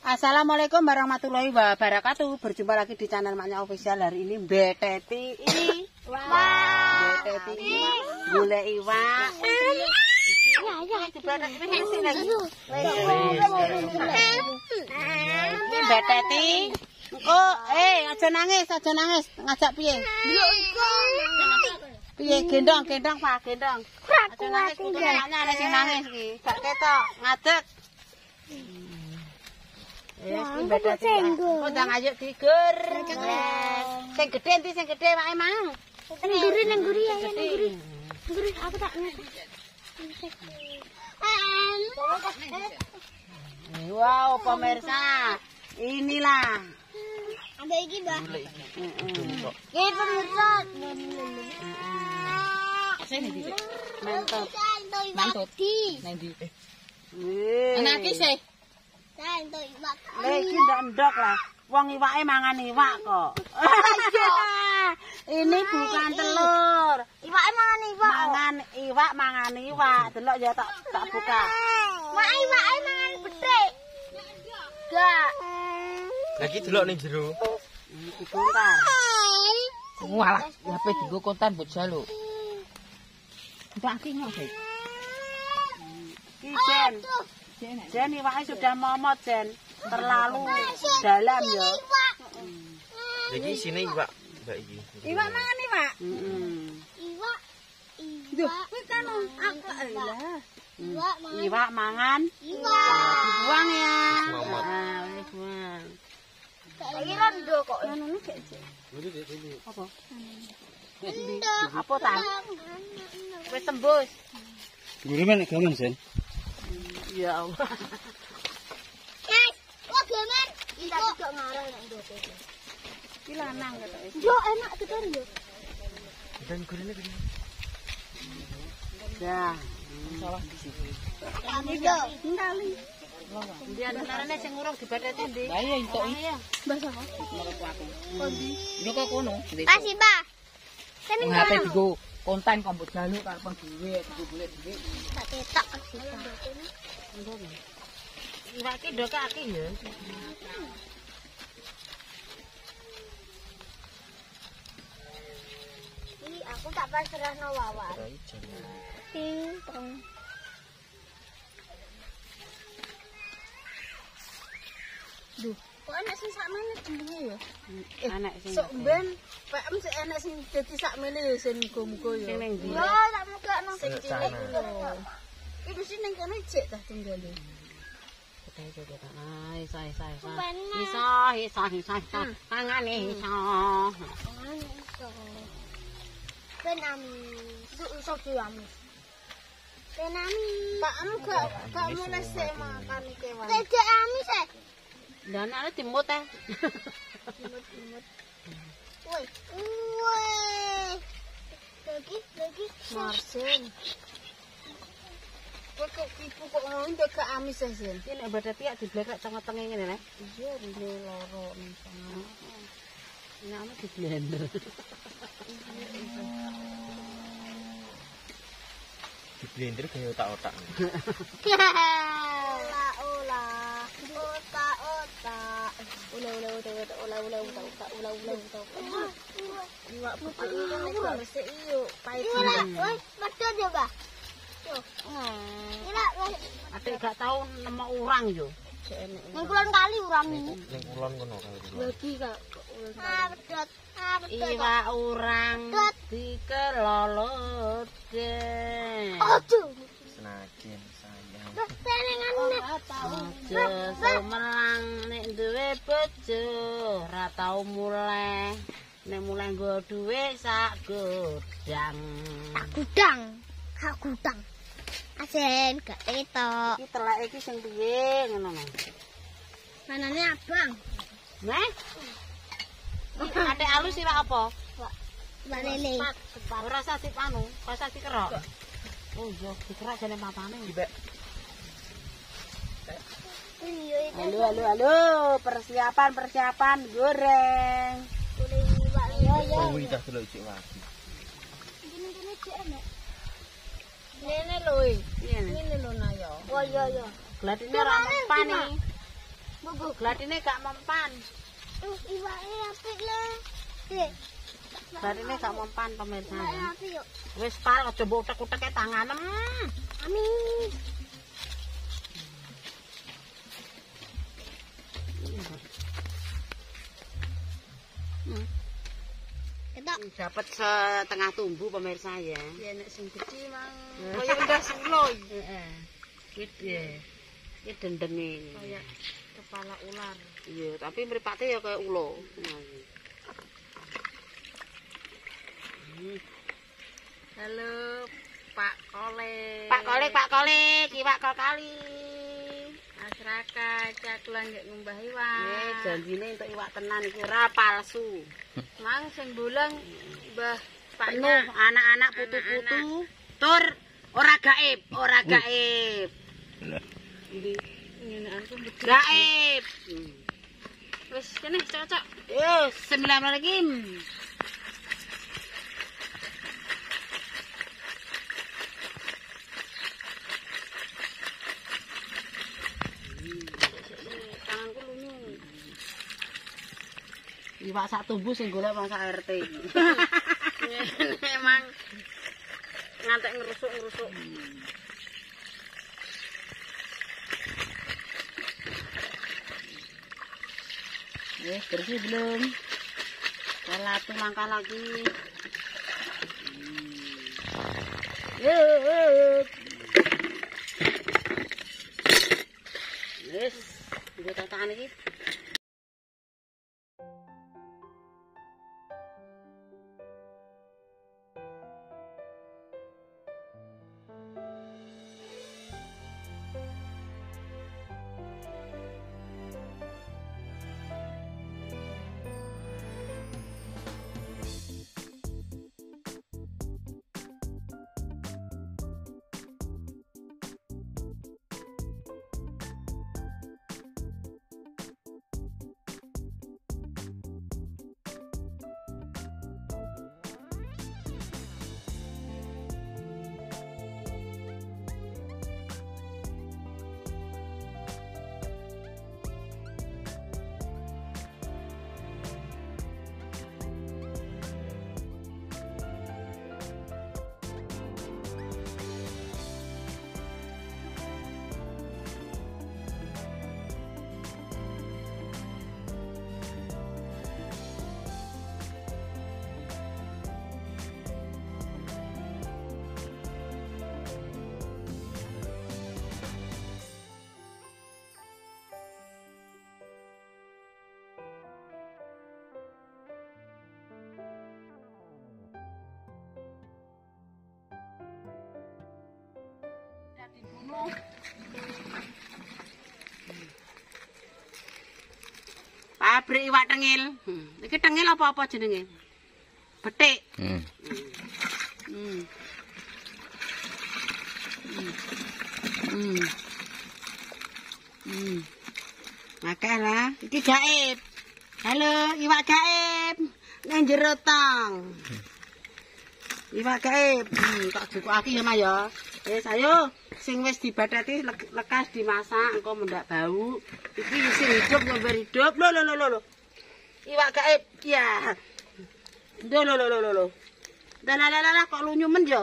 Assalamualaikum warahmatullahi wabarakatuh. Berjumpa lagi di channel Maknya Official. Hari ini Mbak Teti golek iwak. Ini Mbak Teti. Engko aja nangis, ngajak piye? Piye gendong Pak, gendong. Aja nangis, anaknya ana sing nangis iki. Gak ketok, ngadeg. Mbak Teti. Undang ayo digur. Sing gedhe endi sing gedhe wae mang. Nang guri ya, nang guri. Guri aku tak wow, pemirsa. Inilah. Ada iki, Mbak. Iki pemirsa. Sini iki. Mantap. Nang ndi? Enak iki sih. Iki ndok lah. Wong iwake mangan iwak kok. Ini bukan telur. Iwake mangan iwak. Mangan iwak. Delok ya tak buka. Iwake mangan betik. Enggak. Lagi delok ning jero. Dibongkar. Walah, HP dienggo kontan mbok jaluk. Mbak iki nyok, Dik. Iki Jen iwake sudah momot, Jen. Terlalu dalam ya. Iki isine iwak, Mbak iki. Iwak mangan iwak? Iwak. Duh, kuwi kan iwak mangan. Dibuang ya. Wis buang. Iki rondo kok. Ngono gek. Apa? Apa ta? Wis tembus. Gure men gaman, Sen. Ya Allah. Guys, kok gaman? Iki kok ngarang nek ndote. Iki lanang ketoke. Yo enak tekan yo. Dan gurine gini. Ya. Sawah di sini. Yo, Ngali. Ndi antarane sing urung dibadheti ndi? Lah iya entuk iki. Mbah sapa? Menurutku aku. Yo kok kono. Kasih, Mbah. Kene HP dienggo kontan kok mbok jaluk karepon dhewe, dienggo golek dhewe. tak ketok kasih. Iwak iki ndokake ya. Iki aku tak pasrahno Wawan. Ting tong. Duh, Kok enak sing sakmene jenenge ya? Anak sing. Sok ben PM sik enak sing dadi sakmene ya sing muga-muga ya. Sing ning ndi? Yo, tak mugakno sing cilik lho. Iki mesti ning kene jek ta tunggale. Isa. Tangane isa. Penami, iso diamis. Penami. Pak am gak mulai sik makan kewan. Tidak amis e. Lah anake dimut teh. Dimut. Woi. Woi. Lagi. Marsin. Kok ibu kok ngono gak amis e, Sen. Iki nek badhe piyak diblekrek tengah-tengah ngene lho. Iya, rene loro ning sana. Enak di blender. Di blender kaya otak-otak. Olah. Otak. Ulah. Iwak putih ini kok resik iyo. Pahit. Woi, medhot ya, Mbak. Ila, Adik gak tau nemu urang yo. ning kulon kali urang ini. Ning kulon ngono kaya Lagi kak. Medhot. Iwak urang dikelolode. Aduh. senajan sayang. Senengane. Aja sumelang nek duwe bojo ora tau muleh. Nek muleh nggo dhuwit sak godang. Kak gudang. Asen gak ketok. Iki teleke iki sing piye ngono lho. Manane abang. Neh. Ate alus iwak apa? Mbak Lele. Ora usah anu, ora usah dikerok. Oh iya, dikerok jane papane. Halo, persiapan goreng. Oh, iki dah delok cek wae. Gini cek enak. Ngene lho iki. Ngene lho na ya. Oh iya. Gladine ora mempan iki. Mbok Gladine gak mempan. Iwake apik le. Gladine gak mempan pemirsa. Iwake apik yo. Wis par aja mbok utek-utek tanganem. Amin. Dapat setengah tumbuh pemirsa ya. Ya nek sing gede mang Kaya udah seloy. Heeh. Iki dendenge. kayak kepala ular. Iya, tapi mripate ya kaya ulo. Halo Pak Kolek. Pak Kolek, iwak kol kali. Masyarakat cakulan nggak ngumbah iwak. Nih, janjine entuk iwak tenan iki ora palsu. Mang sing bulan Mbah Penuh Paknya anak-anak putu-putu. Tur ora gaib. nyenekan ku gede. Gaib. Wis kene cocok. Yo, Bismillahirrahmanirrahim. Tanganku lunyu. Iwak sak tumbuh sing golek wong sak RT. Emang ngantek ngerusuk-ngerusuk. Bersih belum? Satu langkah lagi. Yes, gue tatakan lagi. Pabrik iwak tengil. Iki tengil apa-apa jenenge? Betik. Akeh lah. Iki gaib. Halo, iwak gaib. Nang jero tong. Iwak gaib. Tak jukake ya, Ma ya. Ayo, sing wis dibathati lekas dimasak, engko mendak bau. Iki sing hidup nyamber hidup. Lho. Iwak gaib. Ya. Lho. Dalah kok lunyu men ya.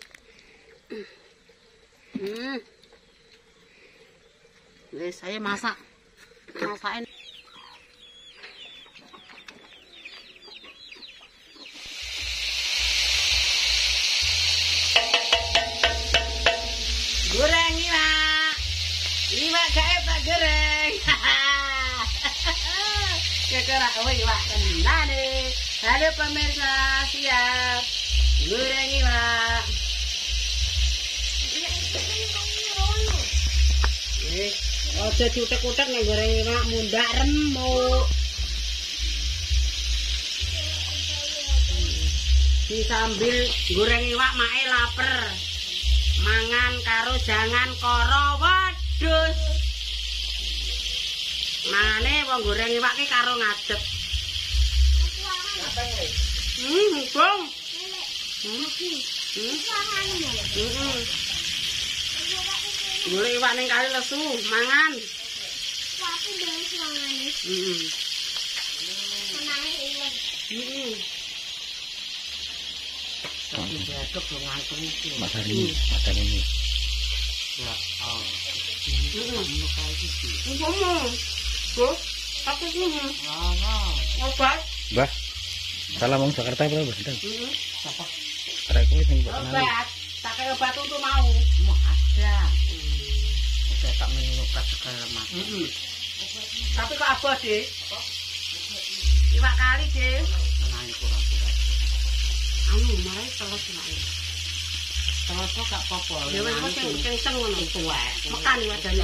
Wis saya masak. Masakin. Goreng iwak. Iwak gaib tak goreng. Kekera iwak tenane. Halo pemirsa, siap. Goreng iwak. Ojo diutek-utek nek goreng iwak mundak remuk. Disambil goreng iwak mae lapar. Mangan karo jangan karo wedhus. Mangane wong goreng iwak ki karo ngadeg. Bong. Golek iwak ning kali lesu, mangan. Aku udah semangat. Senangnya ini. Tapi besok lo ngantuk itu. Makan ini. Ya, oh. Ini kayak gitu. Tuh, apa sih? Obat. Mbah. Salah wong Jakarta berapa, Bos? Siapa? Arek kowe sing mbok kenali. Obat. Tak kayak obat untuk mau. Mau ada. Udah tak minum obat segala macam. Tapi kok abot, Dik? Iwak kali, Dik. Menang kurang-kurang. Marai telus nek. Terus kok gak apa-apa. Ya wis kenceng ngono. Itu wae. Mekan wadane.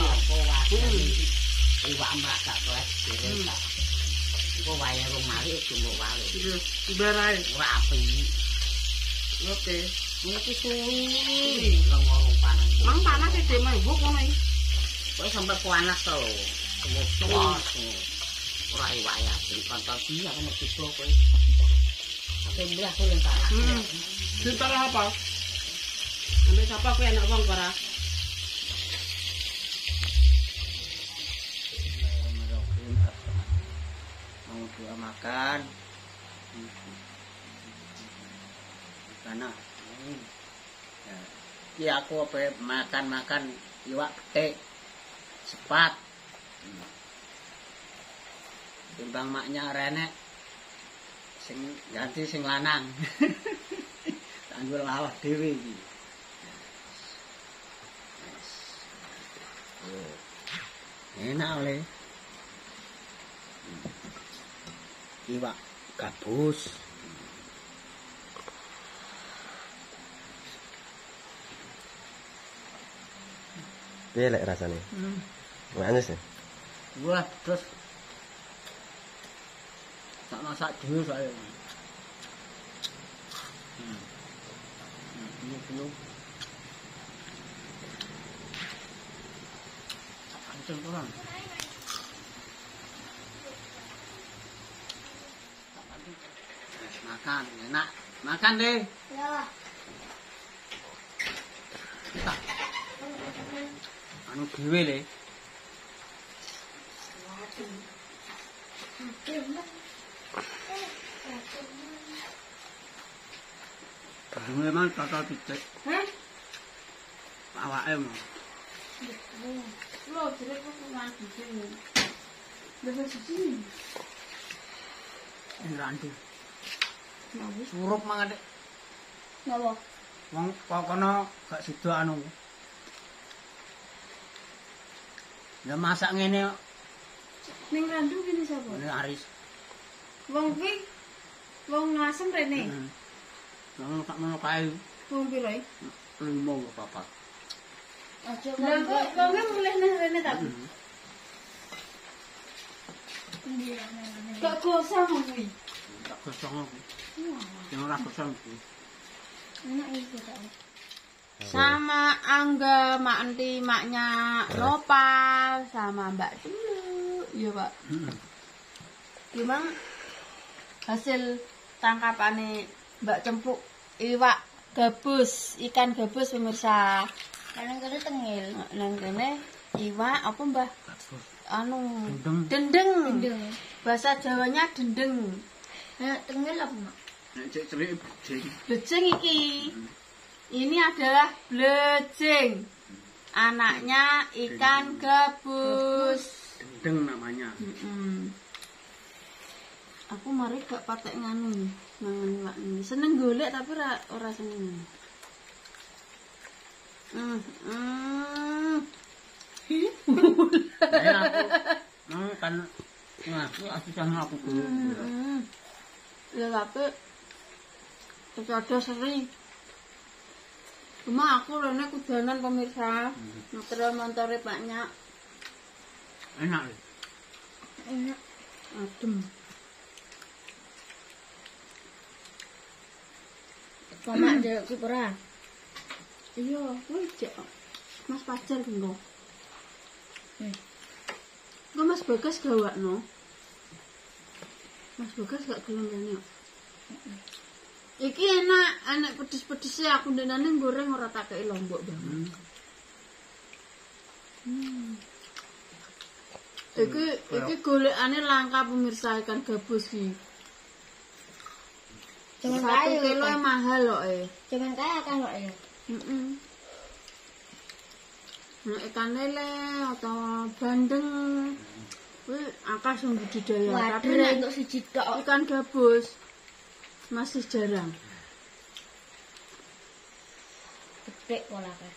Iwak mbak gak kuat. Iku wae rumah iki mbok wale. Barai. Ora api. Oke. Iki suwi. Ngomong panas. Mang panas e Dik mbok ngono iki. Kok sampe panas to lho. Kemudian ora iwak ya sing kantor dia kan mesti kowe. Sampe murah kowe yang parah. Cinta apa? Ambil siapa kowe enak wong ora? Mau dia makan. Karena ya aku apa makan iwak petik sepat. Timbang maknya renek sing ganti sing lanang. Anggur lawah dhewe iki. Enak oleh. Iwak gabus. Piye lek rasane? Manis ya? Wah, terus tak masak dulu saya. Ini belum. Pancen kurang. Makan, enak. Makan deh. Ya. Anu dhewe le. Memang total titik. Awake mah. Lho, jere kok nganti sini. Wis siji. Randu. Surup mangan Dik. Napa? Wong kono gak sida anu. Ya masak ngene kok. Ning randu kene sapa? Ini Aris. Wong kuwi wong ngasem rene. Nang tak mono kae Wong piro iki? 5 papat. Aja lha kok wonge mulih nang rene ta? Kok gosong kuwi? Tak gosong aku. Yang ora gosong kuwi. Enak iki kok. Sama Angga, Mak Enti, maknya Nopal, sama Mbak Dulu. Iya, Pak. Gimana hasil tangkapane Mbak Cempuk iwak gabus, ikan gabus pemirsa. Nang kene tengil. Nang kene iwak apa, Mbah? Anu, Dendeng. dendeng. Bahasa Jawanya dendeng. Tengil apa, Mak? Nek cek celik bejing. Bejeng iki. Ini adalah blejeng. Anaknya ikan gabus. Dendeng namanya. Aku mari gak patek nganu mangan iwak ini. Seneng golek tapi ora seneng. Aku kan aku sama aku dulu. Ya tapi ada seri. Cuma aku rene kudanan pemirsa. Motor-motore banyak. Enak lho. Enak. Adem. Pamak ndelok ki ora? Iya, kuwi jek. Mas Pajar ki engko. Engko Mas Bagas gawakno. Mas Bagas gak gelem rene. Iki enak pedes-pedesnya aku ndenane goreng ora tak kei lombok banget. Iki golekane langka pemirsa ikan gabus iki. Cuman 1 kaya kilo kan. mahal kok Cuman kaya kan kok ya. Heeh. Nek ikan lele atau bandeng kuwi akeh sing budidaya, tapi Waduh nek untuk siji tok. ikan gabus masih jarang. Gede pola kae.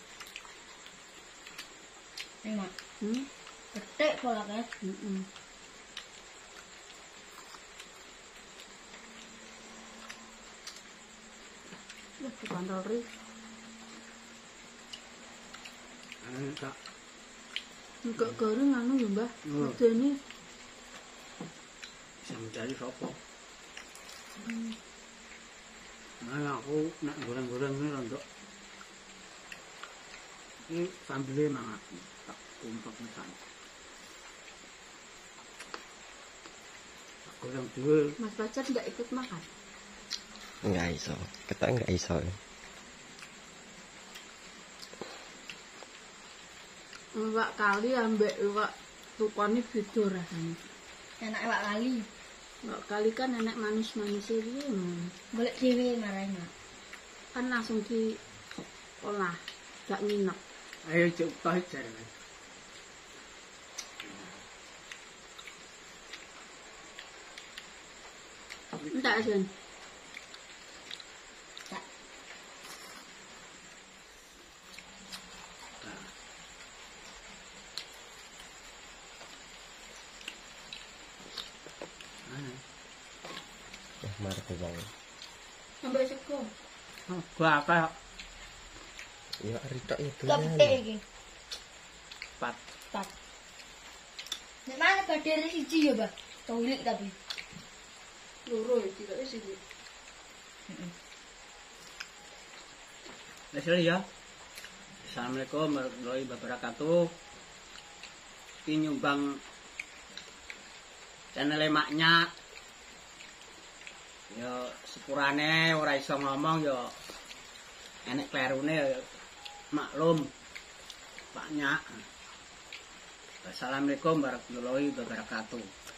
Enak. Hmm? Gede pola kae. Heeh. Wah, dipantol ri. Enggak. Enggak goreng anu ya, Mbah. Medeni. Bisa mencari sopo. Nah, aku nak goreng-goreng ini rontok. Ini sambilnya mangat. Tak umpak misalnya. Goreng dulu. Mas Pacar enggak ikut makan. Enggak iso. Ketok enggak iso. Iwak kali ambek iwak tukane beda rasane. Enak iwak kali. Iwak kali kan enak manis-manis iki. Golek dhewe marane. Kan langsung diolah, gak nginep. Ayo cuk pahit jare. Entak Jen. Mari ke bang. Sampai sego. Gua apa? Ya ritok itu. Gak petik iki. Pat. Nek mana badhe siji ya, Mbak. Toilet tapi. Loro ya tidak sego. Lesel ya. Assalamualaikum warahmatullahi wabarakatuh. Ini nyumbang channel maknya. Yo sepurane ora iso ngomong yo enek klerune yo maklum Paknya. Assalamualaikum warahmatullahi wabarakatuh.